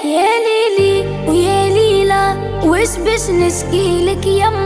يا ليلي ويا ليلى وش بش نشكي لك يما.